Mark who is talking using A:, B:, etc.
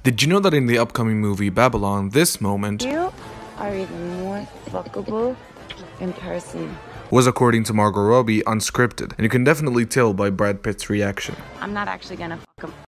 A: Did you know that in the upcoming movie Babylon, this moment
B: You are even more fuckable in person.
A: was, according to Margot Robbie, unscripted, and you can definitely tell by Brad Pitt's reaction.
B: I'm not actually gonna fuck him.